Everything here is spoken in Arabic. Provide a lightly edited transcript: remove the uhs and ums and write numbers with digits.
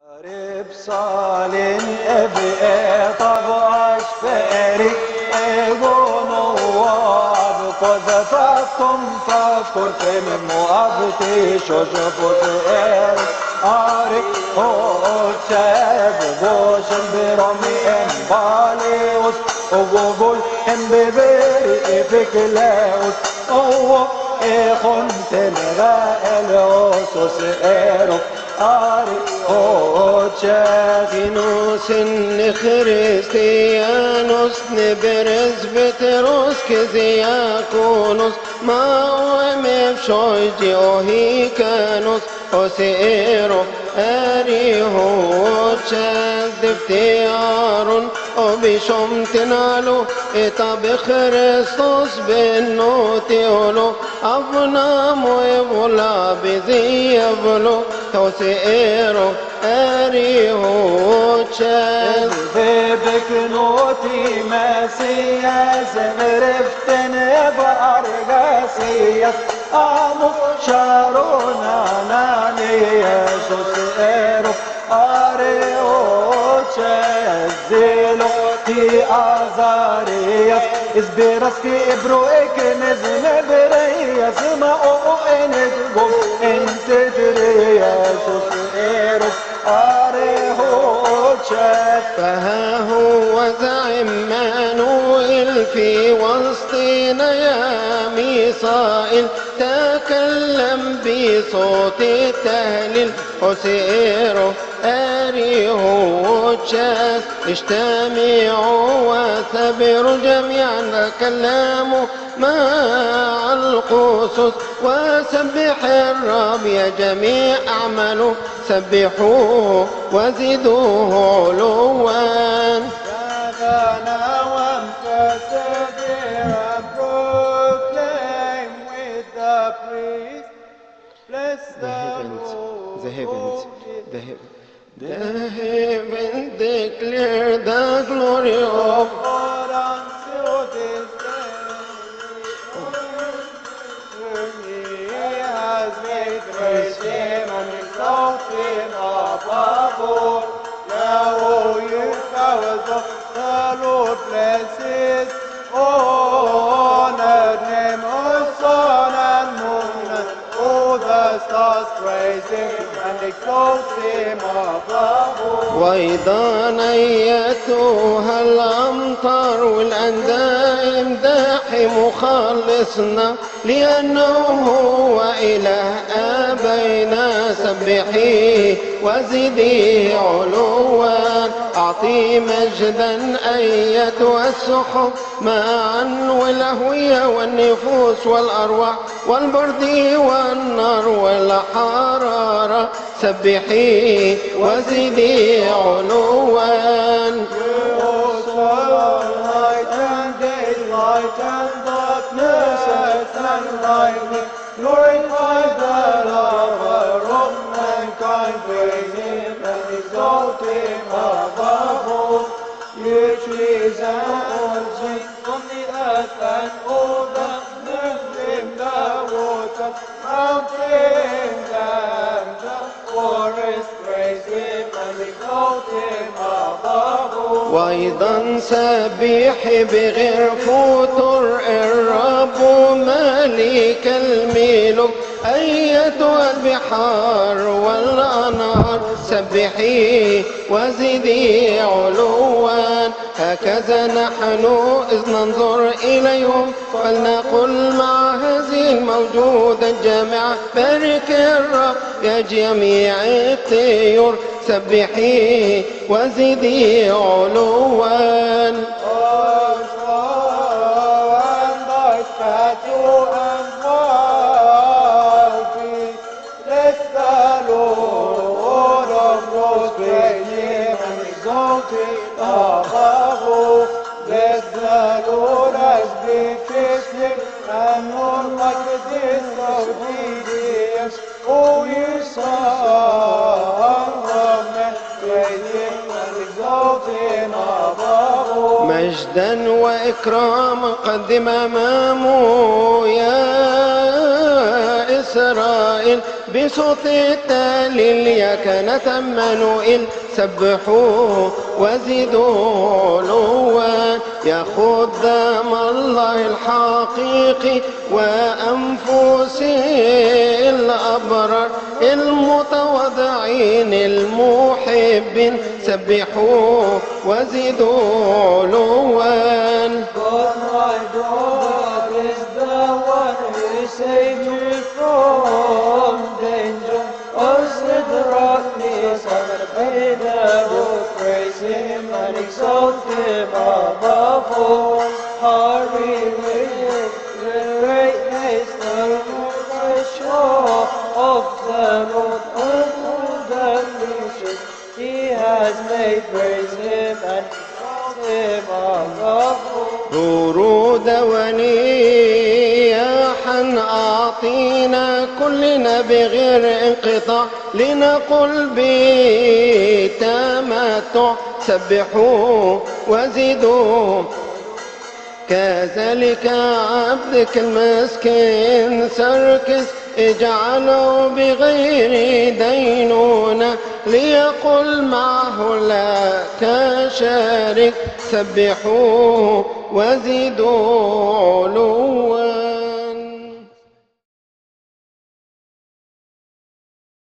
قريب صالين ابقى طبعش فارق ايقون واب قذفكم فكر في من مؤبتي شجب زئر قارق هو شاب بوش برمي امباليوس وقول ام ببري بكلاوس اوه اخون تلغى الوسوس ايرو Ginus in Christianus Neberes veteros Keziakonus Mauem Shoiji Ohikanus Oseero Ariho Chaz Deftiarun Obishom Tenalu Eta Bechrestos Benoteolo Avnamo Evola Beziavolo Oseero Ariho Chaz بكنوتي مسياس غرفتن بأرغاسياس آمو شارونا ناني يسوس إيرو أريو تشزيلو تي أزارياس إزبيراسكي إبروئك نزم برياس ما أو إنت قم إنت درياسوس إيرو أريو فها هو ذا عمانوئيل في وسطنا يا ميسائيل تكلم بصوت التهليل أسيره أريه تشاس اجتمعوا وثبروا جميعا كلاموا مع القصص وسبح الرب يا جميع أعمالوا سبحوه وزدوه علوا The heavens declare the glory of God until this day. He has made great him and exalted him above all. Now, all you powers of the Lord, bless his honored name, O sun and moon, and all the stars praise him and exalt him above all. وأيضا أيتها الأمطار والأنداء امدحي مخلصنا لأنه هو إله آبينا سبحيه وزديه علوا أعطي مجدا أيتها السحب معا والأهوية والنفوس والأرواح والبرد والنار والحرارة سبحيه وزديه علوا Light and day, light and darkness, earth and lightning, glorify the lover of mankind, praise him and exalt him above all. You trees and all trees on the earth and all that live in the water, mountains and the forest, praise him and exalt him above all. وأيضا سبح بغير فتور الرب ملك الملوك أيتها البحار والأنهار سبحيه وزديه علوا هكذا نحن إذ ننظر إليهم فلنقل مع هذه الموجودة الجامعة بارك الرب يا جميع الطيور سبحيه وزديه علوا Bless the Lord as befits him, and not like the disobedience. Oh, you son of man, praise him and exalt him above all. مجدا وإكراما قدم أمامه يا إسرائيل بصوت التهليل يا كنت عمانوئيل سبحوا وزدوا علوا يا خدام الله الحقيقي وأنفس الأبرار المتواضعين المحبين سبحوا وزدوا علوا. God my God is the one who saved you from danger. Oh, Sidrak Nissan, praise him and exalt him above all. Hurry with great haste, the shore of the Lord, all the nations he has made. Praise him and exalt him above all. ورود ونياحا أعطينا كلنا بغير انقطاع لنقل بتمتع سبحوا وزدوا. كذلك عبدك المسكين سركس اجعله بغير دينونة ليقل معه لا كشارك سبحوا وزدوا علوا.